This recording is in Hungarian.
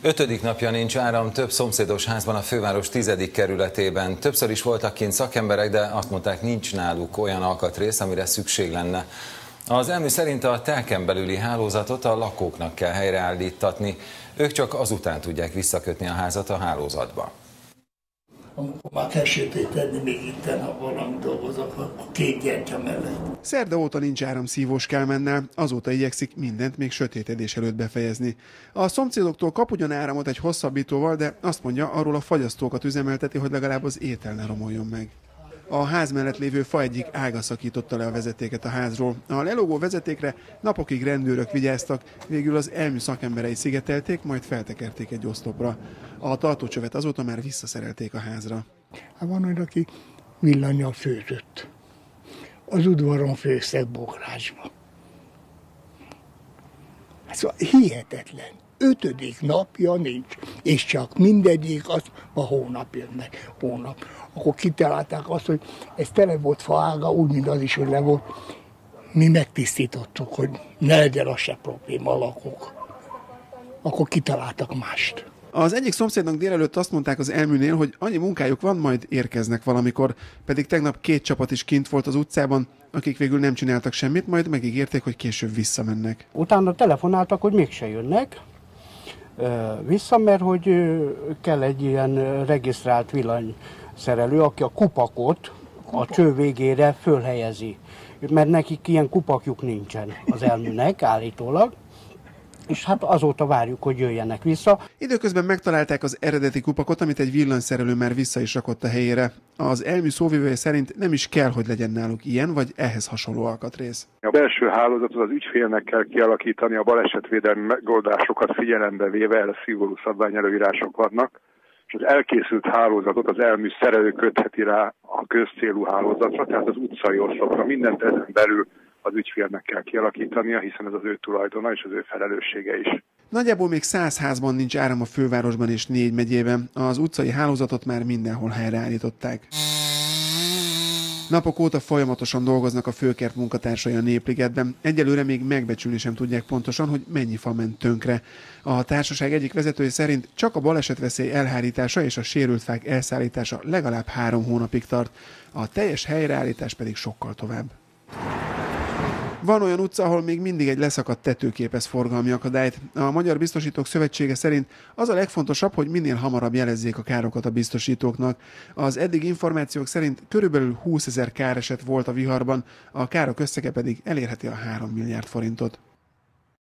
Ötödik napja nincs áram több szomszédos házban a főváros 10. kerületében. Többször is voltak kint szakemberek, de azt mondták, nincs náluk olyan alkatrész, amire szükség lenne. Az ELMÜ szerint a telken belüli hálózatot a lakóknak kell helyreállítatni. Ők csak azután tudják visszakötni a házat a hálózatba. Amikor már kell sötétedni, még itten, ha valami dolgozok, a két gyertya mellett. Szerda óta nincs áram Szívós Kálmánnál, azóta igyekszik mindent még sötétedés előtt befejezni. A szomszédoktól kap ugyan áramot egy hosszabbítóval, de azt mondja, arról a fagyasztókat üzemelteti, hogy legalább az étel ne romoljon meg. A ház mellett lévő fa egyik ága szakította le a vezetéket a házról. A lelógó vezetékre napokig rendőrök vigyáztak, végül az ELMÜ szakemberei szigetelték, majd feltekerték egy oszlopra. A tartócsövet azóta már visszaszerelték a házra. Van olyan, aki villannyal főzött. Az udvaron főztek bográcsba. Szóval hihetetlen. 5. napja nincs, és csak mindegyik az a hónap jönnek. Hónap. Akkor kitalálták azt, hogy ez tele volt faága, úgy, mint az is, hogy le volt. Mi megtisztítottuk, hogy ne legyen az se probléma a lakók. Akkor kitaláltak mást. Az egyik szomszédnak délelőtt azt mondták az ELMÜ-nél, hogy annyi munkájuk van, majd érkeznek valamikor, pedig tegnap 2 csapat is kint volt az utcában, akik végül nem csináltak semmit, majd megígérték, hogy később visszamennek. Utána telefonáltak, hogy mégse jönnek vissza, mert hogy kell egy ilyen regisztrált villanyszerelő, aki a kupakot a cső végére fölhelyezi, mert nekik ilyen kupakjuk nincsen az ELMÜ-nek állítólag. És hát azóta várjuk, hogy jöjjenek vissza. Időközben megtalálták az eredeti kupakot, amit egy villanyszerelő már vissza is rakott a helyére. Az ELMÜ szóvivője szerint nem is kell, hogy legyen náluk ilyen vagy ehhez hasonló alkatrész. A belső hálózatot az ügyfélnek kell kialakítani, a balesetvédelmi megoldásokat figyelembe véve, erre szigorú szabványelőírások vannak, és az elkészült hálózatot az ELMÜ szerelő kötheti rá a közcélú hálózatra, tehát az utcai oszlopra, mindent ezen belül az ügyfélnek kell kialakítania, hiszen ez az ő tulajdona és az ő felelőssége is. Nagyjából még 100 házban nincs áram a fővárosban és 4 megyében. Az utcai hálózatot már mindenhol helyreállították. Napok óta folyamatosan dolgoznak a főkert munkatársai a Népligetben. Egyelőre még megbecsülni sem tudják pontosan, hogy mennyi fa ment tönkre. A társaság egyik vezetője szerint csak a balesetveszély elhárítása és a sérült fák elszállítása legalább 3 hónapig tart, a teljes helyreállítás pedig sokkal tovább. Van olyan utca, ahol még mindig egy leszakadt tető képez forgalmi akadályt. A Magyar Biztosítók Szövetsége szerint az a legfontosabb, hogy minél hamarabb jelezzék a károkat a biztosítóknak. Az eddig információk szerint körülbelül 20 000 káreset volt a viharban, a károk összege pedig elérheti a 3 milliárd forintot.